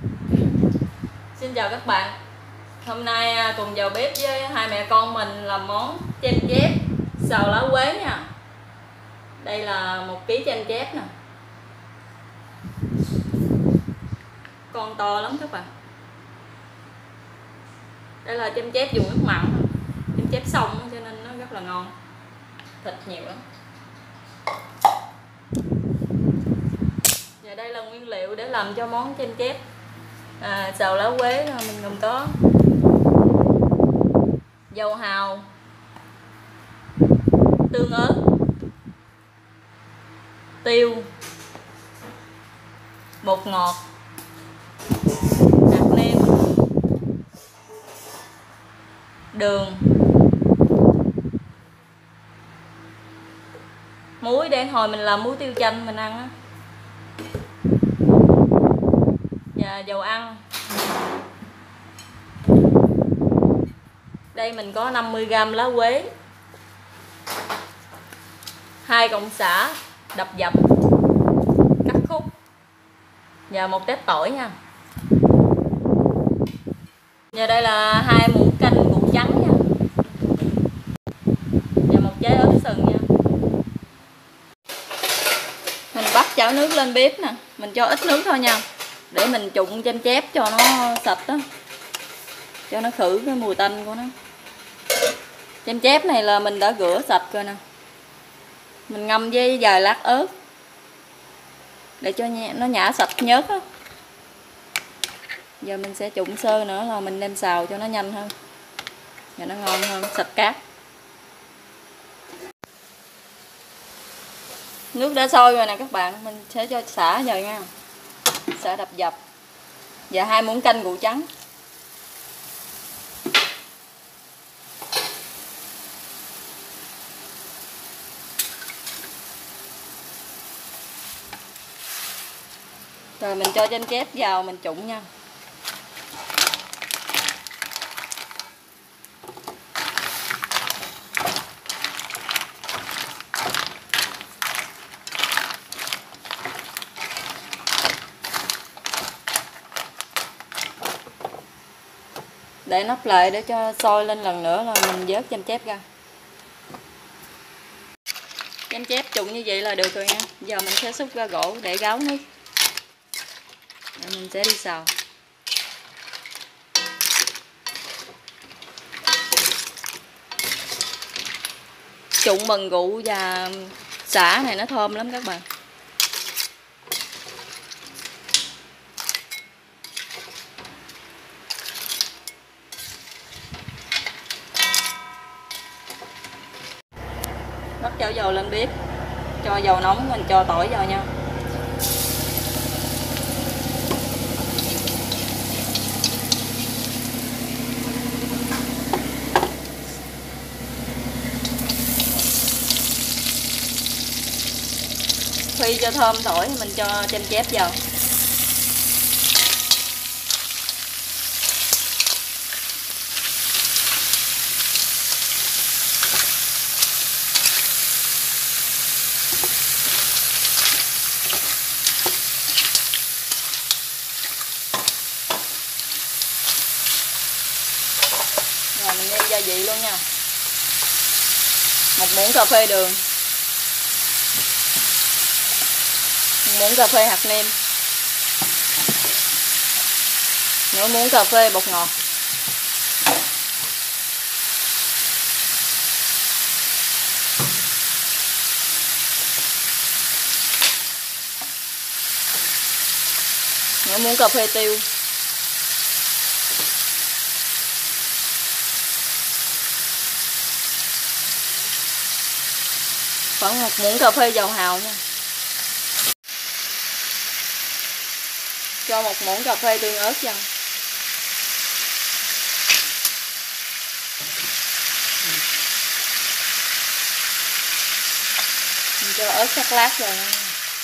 Xin chào các bạn. Hôm nay cùng vào bếp với hai mẹ con mình làm món chem chép xào lá quế nha. Đây là 1 kg chem chép nè. Con to lắm các bạn. Đây là chem chép dùng nước mặn, chem chép xong cho nên nó rất là ngon. Thịt nhiều lắm. Và đây là nguyên liệu để làm cho món chem chép xào lá quế. Mình gồm có dầu hào, tương ớt, tiêu, bột ngọt, hạt nêm, đường, muối để hồi mình làm muối tiêu chanh mình ăn á, và dầu ăn. Đây mình có 50g lá quế, 2 cọng sả đập dập cắt khúc và 1 tép tỏi nha. Và đây là 2 muỗng canh củ trắng nha, và 1 trái ớt sừng nha. Mình bắt chảo nước lên bếp nè, mình cho ít nước thôi nha, để mình trụng chem chép cho nó sạch đó, cho nó khử cái mùi tanh của nó. Chem chép này là mình đã rửa sạch rồi nè, mình ngâm với vài lát ớt để cho nó nhả sạch nhớt á. Giờ mình sẽ trụng sơ nữa là mình đem xào cho nó nhanh hơn và nó ngon hơn, sạch cát. Nước đã sôi rồi nè các bạn, mình sẽ cho sả vào nha, sả đập dập và 2 muỗng canh củ trắng. Rồi mình cho chem chép vào mình trụng nha. Để nắp lại để cho sôi lên lần nữa là mình vớt chem chép ra. Chem chép trụng như vậy là được rồi nha. Giờ mình sẽ xúc ra gỗ để ráo nước. Rồi mình sẽ đi xào. Trụng bằng rượu và sả này nó thơm lắm các bạn. Bắt chảo dầu lên bếp, cho dầu nóng mình cho tỏi vào nha. Phi cho thơm tỏi mình cho chem chép vào. Rồi mình nêm gia vị luôn nha. 1 muỗng cà phê đường, 1 muỗng cà phê hạt nêm, nửa muỗng cà phê bột ngọt, nửa muỗng cà phê tiêu, khoảng 1 muỗng cà phê dầu hào nha. Cho 1 muỗng cà phê tương ớt vào. Mình cho ớt sắc lát vào nha.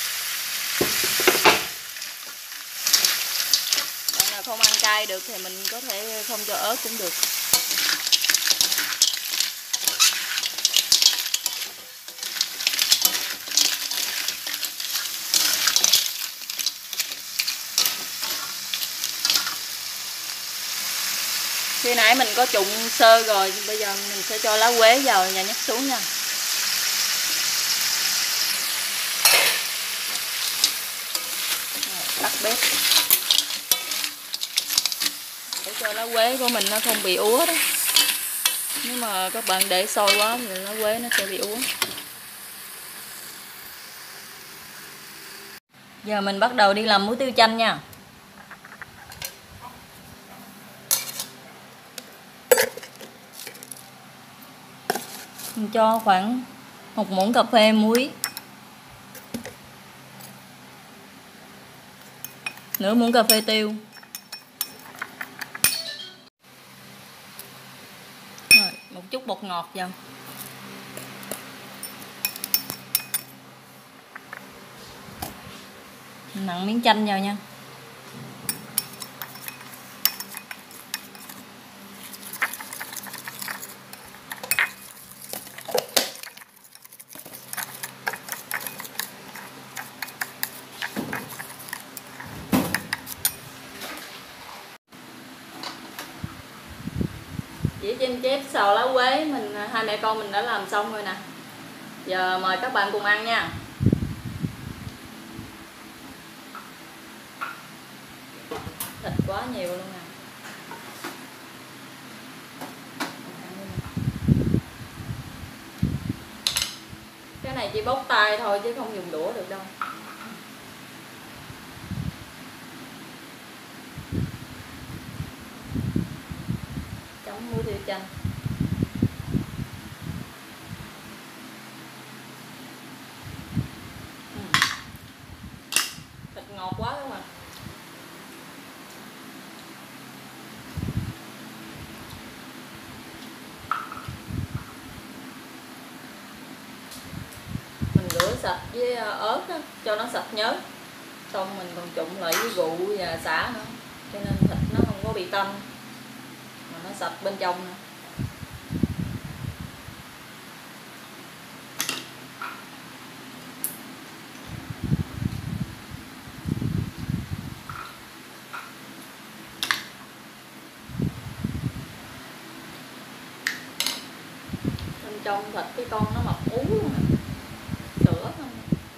Bạn nào không ăn cay được thì mình có thể không cho ớt cũng được. Khi nãy mình có trụng sơ rồi, bây giờ mình sẽ cho lá quế vào và nhắc xuống nha. Tắt bếp để cho lá quế của mình nó không bị úa đó. Nếu mà các bạn để sôi quá thì lá quế nó sẽ bị úa. Giờ mình bắt đầu đi làm muối tiêu chanh nha. Mình cho khoảng 1 muỗng cà phê muối, nửa muỗng cà phê tiêu, rồi một chút bột ngọt vào, nặn miếng chanh vào nha. Dĩa chêm chép xào lá quế hai mẹ con mình đã làm xong rồi nè. Giờ mời các bạn cùng ăn nha. Thịt quá nhiều luôn nè. Cái này chỉ bóc tay thôi chứ không dùng đũa được đâu. Chấm muối tiêu chanh. Thịt ngọt quá các bạn. Mình rửa sạch với ớt đó, cho nó sạch nhớt. Xong mình còn trụng lại với rượu và sả nữa, cho nên thịt nó không có bị tanh mà nó sạch bên trong nữa. Bên trong thịt cái con nó mập ú luôn nè, sữa không.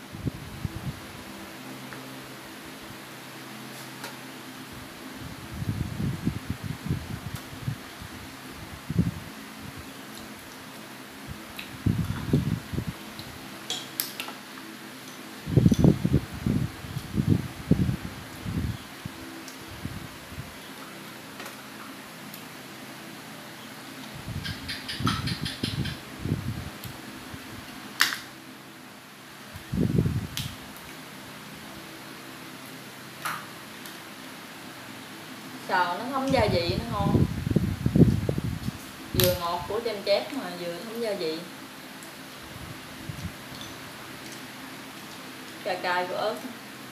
Xào nó thấm gia vị nó ngon, vừa ngọt của chêm chép mà vừa thấm gia vị, cay cay của ớt.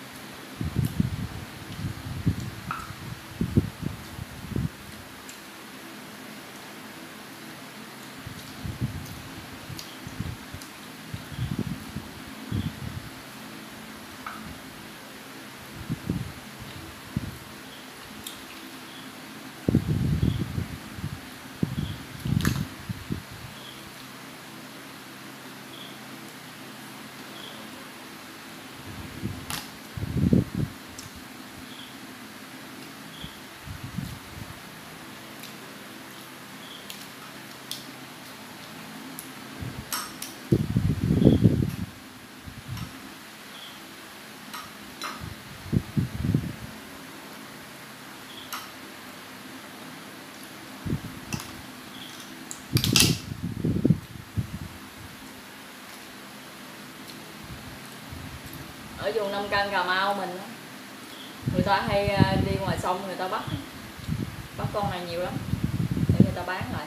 Ở vùng Nam Căn Cà Mau mình đó, người ta hay đi ngoài sông người ta bắt con này nhiều lắm để người ta bán lại.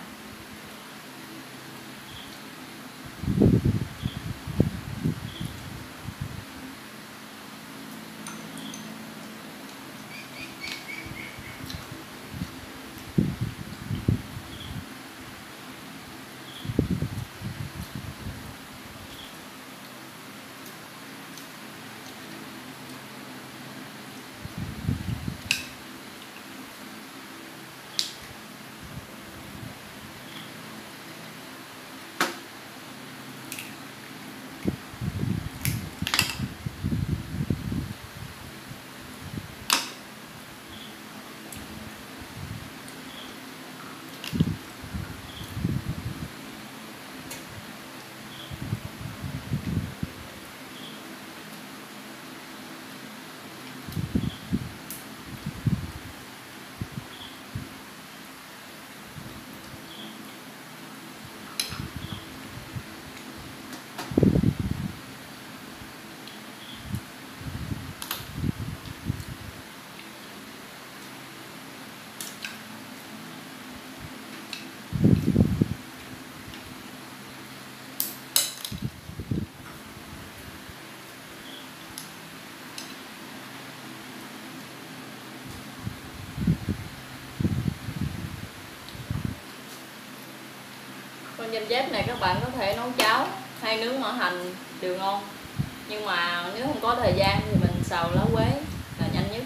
dêm dép này các bạn có thể nấu cháo hay nướng mỡ hành đều ngon, nhưng mà nếu không có thời gian thì mình xào lá quế là nhanh nhất.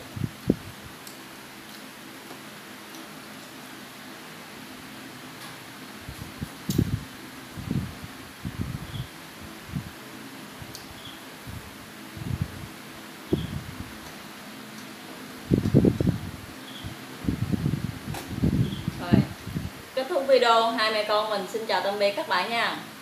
Rồi, kết thúc video, hai mẹ con mình xin chào tạm biệt các bạn nha.